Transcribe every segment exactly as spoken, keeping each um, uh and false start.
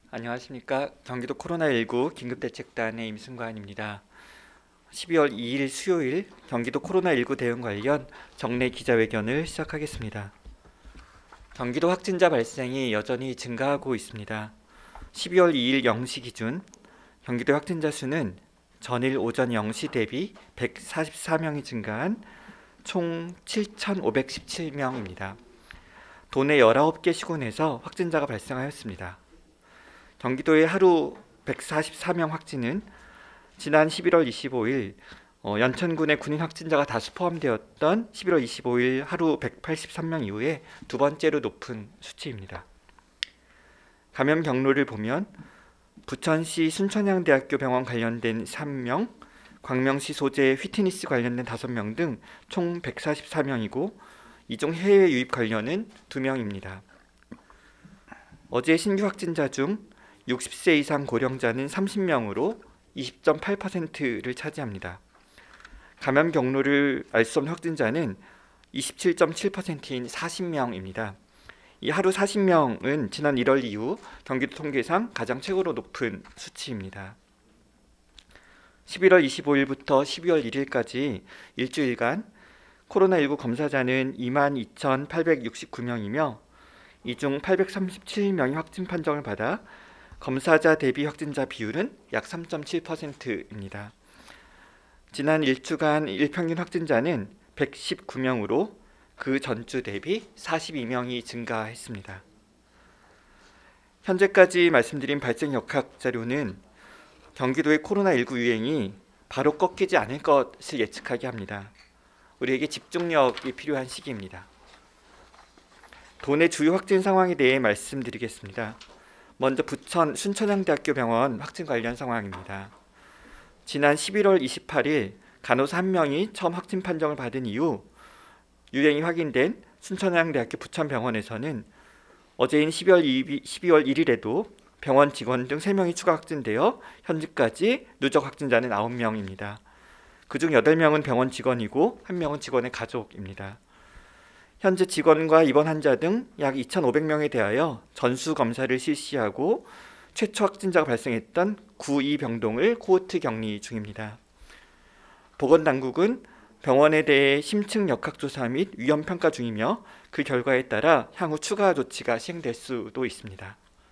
안녕하십니까. 경기도 코로나십구 긴급대책단의 임승관입니다. 십이월 이일 수요일 경기도 코로나십구 대응 관련 정례 기자회견을 시작하겠습니다. 경기도 확진자 발생이 여전히 증가하고 있습니다. 십이월 이일 영 시 기준 경기도 확진자 수는 전일 오전 영 시 대비 백사십사 명이 증가한 총 칠천오백십칠 명입니다. 도내 열아홉 개 시군에서 확진자가 발생하였습니다. 경기도의 하루 백사십사 명 확진은 지난 십일월 이십오일 어, 연천군의 군인 확진자가 다수 포함되었던 십일월 이십오일 하루 백팔십삼 명 이후에 두 번째로 높은 수치입니다. 감염 경로를 보면 부천시 순천향대학교 병원 관련된 삼 명, 광명시 소재 휘트니스 관련된 다섯 명 등 총 백사십사 명이고 이 중 해외 유입 관련은 두 명입니다. 어제 신규 확진자 중 육십 세 이상 고령자는 삼십 명으로 이십 점 팔 퍼센트를 차지합니다. 감염 경로를 알 수 없는 확진자는 이십칠 점 칠 퍼센트인 사십 명입니다. 이 하루 사십 명은 지난 일월 이후 경기도 통계상 가장 최고로 높은 수치입니다. 십일월 이십오일부터 십이월 일일까지 일주일간 코로나십구 검사자는 이만 이천팔백육십구 명이며 이 중 팔백삼십칠 명이 확진 판정을 받아 검사자 대비 확진자 비율은 약 삼 점 칠 퍼센트입니다. 지난 일주간 일평균 확진자는 백십구 명으로 그 전주 대비 사십이 명이 증가했습니다. 현재까지 말씀드린 발생 역학 자료는 경기도의 코로나십구 유행이 바로 꺾이지 않을 것을 예측하게 합니다. 우리에게 집중력이 필요한 시기입니다. 도내 주요 확진 상황에 대해 말씀드리겠습니다. 먼저 부천 순천향대학교 병원 확진 관련 상황입니다. 지난 십일월 이십팔일 간호사 한 명이 처음 확진 판정을 받은 이후 유행이 확인된 순천향대학교 부천병원에서는 어제인 십이월 일일에도 병원 직원 등 세 명이 추가 확진되어 현재까지 누적 확진자는 아홉 명입니다. 그중 여덟 명은 병원 직원이고 한 명은 직원의 가족입니다. 현재 직원과 입원 환자 등 약 이천오백 명에 대하여 전수 검사를 실시하고 최초 확진자가 발생했던 구이 병동을 코호트 격리 중입니다. 보건당국은 병원에 대해 심층 역학조사 및 위험평가 중이며 그 결과에 따라 향후 추가 조치가 시행될 수도 있습니다.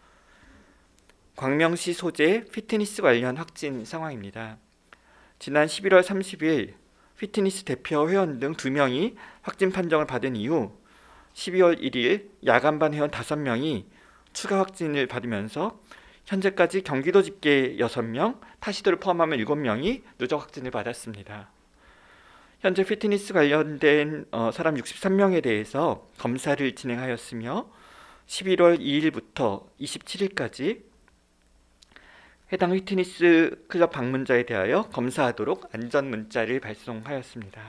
광명시 소재 피트니스 관련 확진 상황입니다. 지난 십일월 삼십일 피트니스 대표 회원 등 두 명이 확진 판정을 받은 이후 십이월 일일 야간반 회원 다섯 명이 추가 확진을 받으면서 현재까지 경기도 집계 여섯 명, 타시도를 포함하면 일곱 명이 누적 확진을 받았습니다. 현재 피트니스 관련된 사람 육십삼 명에 대해서 검사를 진행하였으며 십일월 이일부터 이십칠일까지 해당 피트니스 클럽 방문자에 대하여 검사하도록 안전 문자를 발송하였습니다.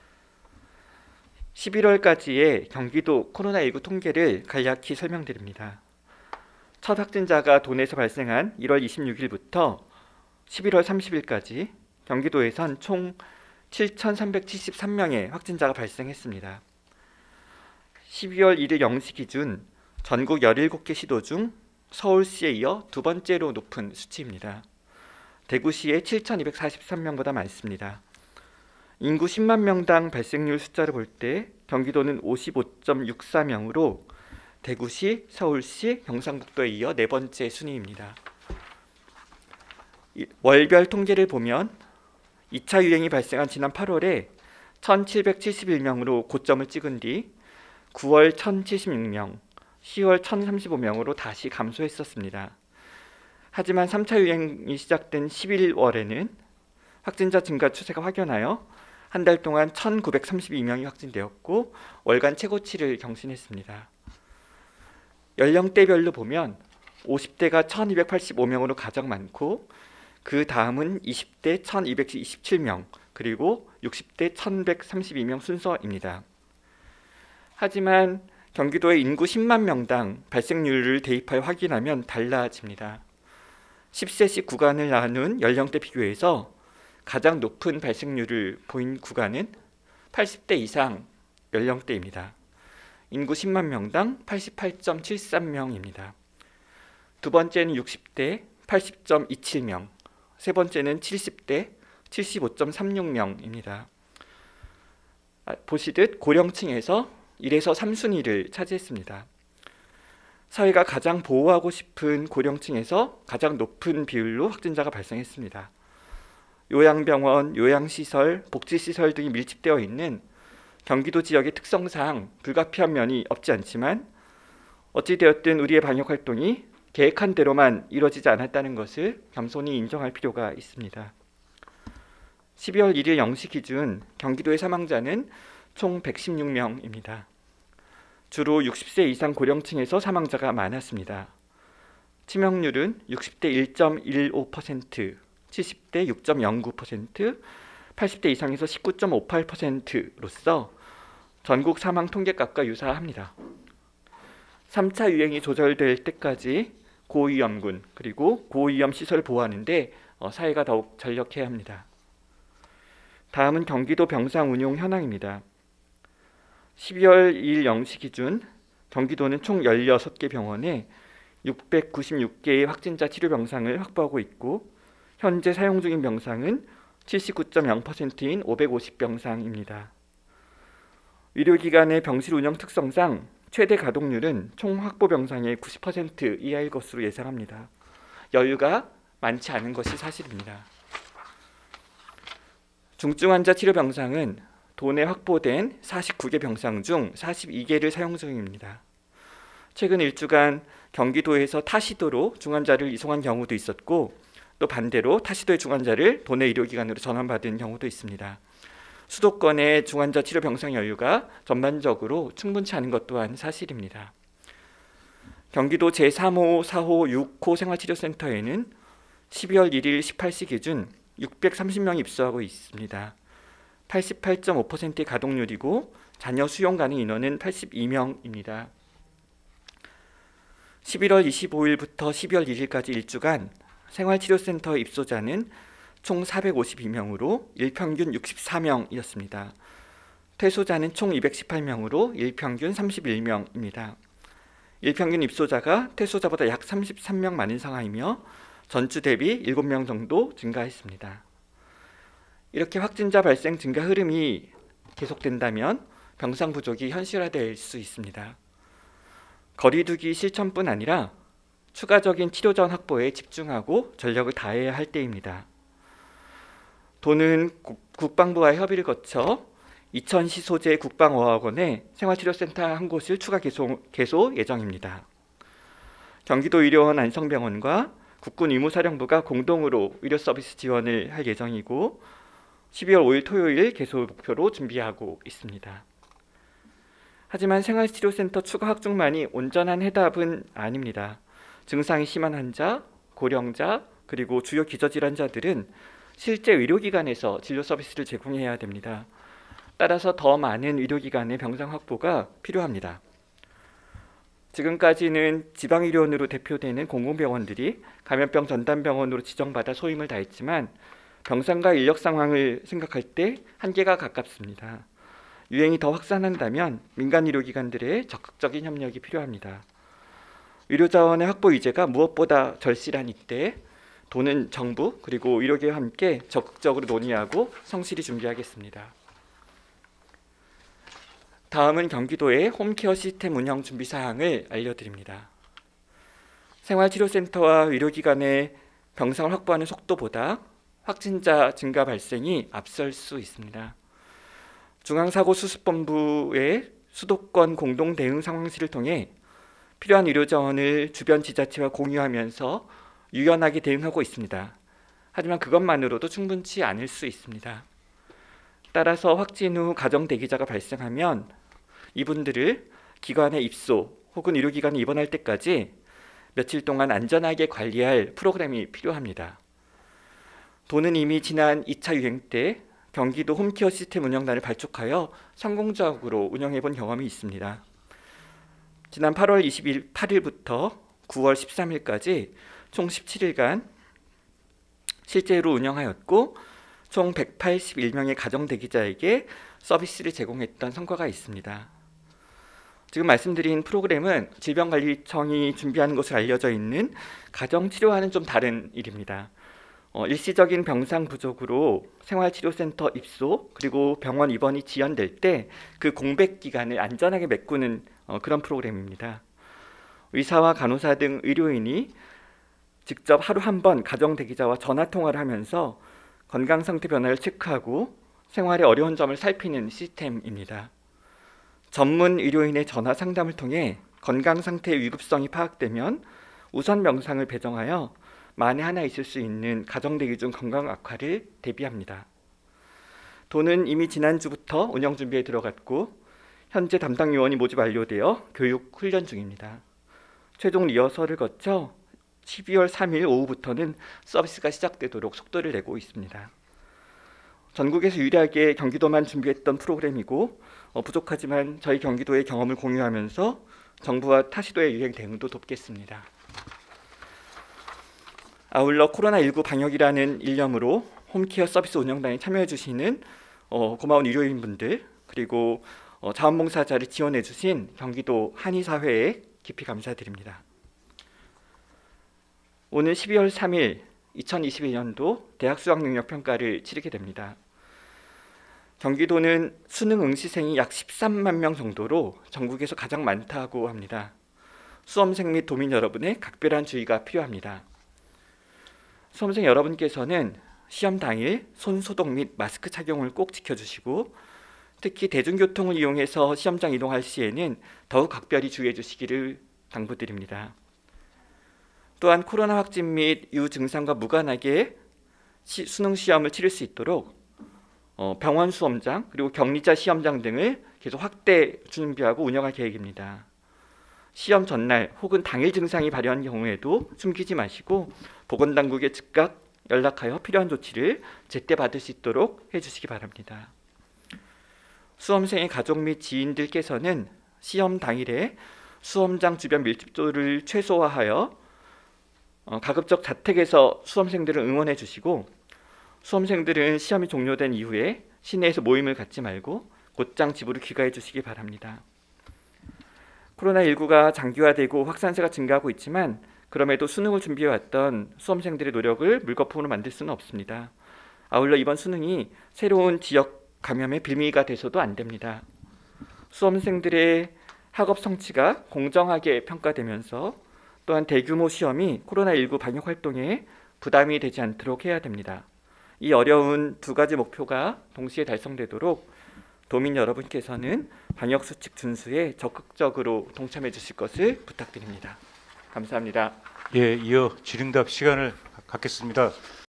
십일월까지의 경기도 코로나십구 통계를 간략히 설명드립니다. 첫 확진자가 도내에서 발생한 일월 이십육일부터 십일월 삼십일까지 경기도에선 총 칠천삼백칠십삼 명의 확진자가 발생했습니다. 십이월 일일 영 시 기준 전국 열일곱 개 시도 중 서울시에 이어 두 번째로 높은 수치입니다. 대구시의 칠천이백사십삼 명보다 많습니다. 인구 십만 명당 발생률 숫자를 볼 때 경기도는 오십오 점 육사 명으로 대구시, 서울시, 경상북도에 이어 네 번째 순위입니다. 월별 통계를 보면 이 차 유행이 발생한 지난 팔월에 천칠백칠십일 명으로 고점을 찍은 뒤 구월 천칠십육 명, 시월 천삼십오 명으로 다시 감소했었습니다. 하지만 삼 차 유행이 시작된 십일월에는 확진자 증가 추세가 확연하여 한 달 동안 천구백삼십이 명이 확진되었고 월간 최고치를 경신했습니다. 연령대별로 보면 오십 대가 천이백팔십오 명으로 가장 많고 그 다음은 이십 대 천이백이십칠 명 그리고 육십 대 천백삼십이 명 순서입니다. 하지만 경기도의 인구 십만 명당 발생률을 대입하여 확인하면 달라집니다. 십 세씩 구간을 나눈 연령대 비교에서 가장 높은 발생률을 보인 구간은 팔십 대 이상 연령대입니다. 인구 십만 명당 팔십팔 점 칠삼 명입니다. 두 번째는 육십 대 팔십 점 이칠 명, 세 번째는 칠십 대 칠십오 점 삼육 명입니다. 보시듯 고령층에서 일에서 삼 순위를 차지했습니다. 사회가 가장 보호하고 싶은 고령층에서 가장 높은 비율로 확진자가 발생했습니다. 요양병원, 요양시설, 복지시설 등이 밀집되어 있는 경기도 지역의 특성상 불가피한 면이 없지 않지만 어찌되었든 우리의 방역활동이 계획한 대로만 이루어지지 않았다는 것을 겸손히 인정할 필요가 있습니다. 십이월 일일 영 시 기준 경기도의 사망자는 총 백십육 명입니다. 주로 육십 세 이상 고령층에서 사망자가 많았습니다. 치명률은 육십 대 일 점 일오 퍼센트, 칠십 대 육 점 영구 퍼센트, 팔십 대 이상에서 십구 점 오팔 퍼센트로서 전국 사망 통계값과 유사합니다. 삼 차 유행이 조절될 때까지 고위험군 그리고 고위험 시설을 보호하는 데 사회가 더욱 전력해야 합니다. 다음은 경기도 병상 운용 현황입니다. 십이월 이일 영 시 기준 경기도는 총 열여섯 개 병원에 육백구십육 개의 확진자 치료 병상을 확보하고 있고 현재 사용 중인 병상은 칠십구 점 영 퍼센트인 오백오십 병상입니다. 의료기관의 병실 운영 특성상 최대 가동률은 총 확보 병상의 구십 퍼센트 이하일 것으로 예상합니다. 여유가 많지 않은 것이 사실입니다. 중증 환자 치료 병상은 도내 확보된 사십구 개 병상 중 사십이 개를 사용 중입니다. 최근 일주간 경기도에서 타시도로 중환자를 이송한 경우도 있었고 또 반대로 타시도의 중환자를 도내 의료기관으로 전환받은 경우도 있습니다. 수도권의 중환자 치료 병상 여유가 전반적으로 충분치 않은 것 또한 사실입니다. 경기도 제삼 호, 사 호, 육 호 생활치료센터에는 십이월 일일 십팔 시 기준 육백삼십 명이 입소하고 있습니다. 팔십팔 점 오 퍼센트의 가동률이고 잔여 수용 가능 인원은 팔십이 명입니다. 십일월 이십오일부터 십이월 일일까지 일주간 생활치료센터 입소자는 총 사백오십이 명으로 일평균 육십사 명이었습니다. 퇴소자는 총 이백십팔 명으로 일평균 삼십일 명입니다. 일평균 입소자가 퇴소자보다 약 삼십삼 명 많은 상황이며 전주 대비 일곱 명 정도 증가했습니다. 이렇게 확진자 발생 증가 흐름이 계속된다면 병상 부족이 현실화될 수 있습니다. 거리두기 실천뿐 아니라 추가적인 치료자원 확보에 집중하고 전력을 다해야 할 때입니다. 도는 국방부와의 협의를 거쳐 이천시 소재 국방어학원에 생활치료센터 한 곳을 추가 개소, 개소 예정입니다. 경기도 의료원 안성병원과 국군 의무사령부가 공동으로 의료 서비스 지원을 할 예정이고 십이월 오일 토요일 개소 목표로 준비하고 있습니다. 하지만 생활치료센터 추가 확충만이 온전한 해답은 아닙니다. 증상이 심한 환자, 고령자, 그리고 주요 기저질환자들은 실제 의료기관에서 진료 서비스를 제공해야 됩니다. 따라서 더 많은 의료기관의 병상 확보가 필요합니다. 지금까지는 지방의료원으로 대표되는 공공병원들이 감염병 전담병원으로 지정받아 소임을 다했지만 병상과 인력 상황을 생각할 때 한계가 가깝습니다. 유행이 더 확산한다면 민간 의료기관들의 적극적인 협력이 필요합니다. 의료자원의 확보 의제가 무엇보다 절실한 이때 도는 정부 그리고 의료계와 함께 적극적으로 논의하고 성실히 준비하겠습니다. 다음은 경기도의 홈케어 시스템 운영 준비 사항을 알려드립니다. 생활치료센터와 의료기관의 병상을 확보하는 속도보다 확진자 증가 발생이 앞설 수 있습니다. 중앙사고수습본부의 수도권 공동대응상황실을 통해 필요한 의료자원을 주변 지자체와 공유하면서 유연하게 대응하고 있습니다. 하지만 그것만으로도 충분치 않을 수 있습니다. 따라서 확진 후 가정 대기자가 발생하면 이분들을 기관에 입소 혹은 의료기관에 입원할 때까지 며칠 동안 안전하게 관리할 프로그램이 필요합니다. 도는 이미 지난 이 차 유행 때 경기도 홈케어 시스템 운영단을 발족하여 성공적으로 운영해본 경험이 있습니다. 지난 팔월 이십팔일부터 구월 십삼일까지 총 십칠일간 실제로 운영하였고 총 백팔십일 명의 가정 대기자에게 서비스를 제공했던 성과가 있습니다. 지금 말씀드린 프로그램은 질병관리청이 준비하는 것으로 알려져 있는 가정치료와는 좀 다른 일입니다. 어, 일시적인 병상 부족으로 생활치료센터 입소 그리고 병원 입원이 지연될 때 그 공백 기간을 안전하게 메꾸는 어, 그런 프로그램입니다. 의사와 간호사 등 의료인이 직접 하루 한 번 가정 대기자와 전화 통화를 하면서 건강 상태 변화를 체크하고 생활의 어려운 점을 살피는 시스템입니다. 전문 의료인의 전화 상담을 통해 건강 상태의 위급성이 파악되면 우선 명상을 배정하여 만에 하나 있을 수 있는 가정 대기 중 건강 악화를 대비합니다. 도는 이미 지난주부터 운영 준비에 들어갔고 현재 담당 요원이 모집 완료되어 교육 훈련 중입니다. 최종 리허설을 거쳐 십이월 삼일 오후부터는 서비스가 시작되도록 속도를 내고 있습니다. 전국에서 유일하게 경기도만 준비했던 프로그램이고 어, 부족하지만 저희 경기도의 경험을 공유하면서 정부와 타시도의 유행 대응도 돕겠습니다. 아울러 코로나십구 방역이라는 일념으로 홈케어 서비스 운영단에 참여해 주시는 어, 고마운 의료인분들 그리고 어, 자원봉사자를 지원해 주신 경기도 한의사회에 깊이 감사드립니다. 오늘 십이월 삼일 이천이십일 년도 대학 수학능력평가를 치르게 됩니다. 경기도는 수능 응시생이 약 십삼만 명 정도로 전국에서 가장 많다고 합니다. 수험생 및 도민 여러분의 각별한 주의가 필요합니다. 수험생 여러분께서는 시험 당일 손 소독 및 마스크 착용을 꼭 지켜주시고 특히 대중교통을 이용해서 시험장 이동할 시에는 더욱 각별히 주의해 주시기를 당부드립니다. 또한 코로나 확진 및 이후 증상과 무관하게 시, 수능 시험을 치를 수 있도록 어, 병원 수험장 그리고 격리자 시험장 등을 계속 확대 준비하고 운영할 계획입니다. 시험 전날 혹은 당일 증상이 발현한 경우에도 숨기지 마시고 보건당국에 즉각 연락하여 필요한 조치를 제때 받을 수 있도록 해주시기 바랍니다. 수험생의 가족 및 지인들께서는 시험 당일에 수험장 주변 밀집도를 최소화하여 어, 가급적 자택에서 수험생들을 응원해 주시고 수험생들은 시험이 종료된 이후에 시내에서 모임을 갖지 말고 곧장 집으로 귀가해 주시기 바랍니다. 코로나십구가 장기화되고 확산세가 증가하고 있지만 그럼에도 수능을 준비해왔던 수험생들의 노력을 물거품으로 만들 수는 없습니다. 아울러 이번 수능이 새로운 지역 감염의 빌미가 돼서도 안 됩니다. 수험생들의 학업 성취가 공정하게 평가되면서 또한 대규모 시험이 코로나십구 방역 활동에 부담이 되지 않도록 해야 됩니다. 이 어려운 두 가지 목표가 동시에 달성되도록 도민 여러분께서는 방역수칙 준수에 적극적으로 동참해 주실 것을 부탁드립니다. 감사합니다. 예, 이어 질의응답 시간을 갖겠습니다.